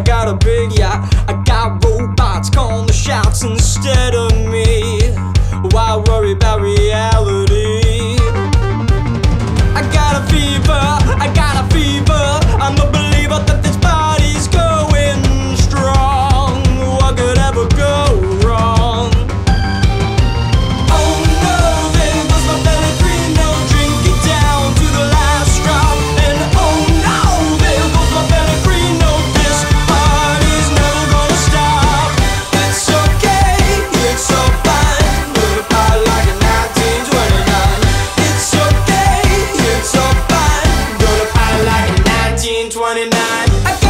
got a big yacht. I got robots calling the shots instead of me. Why worry about reality? I got a fever, I got a fever. I'm a believer that this body's going strong. What could ever go wrong? Oh no, there goes my belly green. No, drink it down to the last drop. And oh no, there goes my belly green. No, this party's never gonna stop. It's okay, it's so fine. We're party like a 1929. It's okay, it's so fine. Gonna party like a 1929.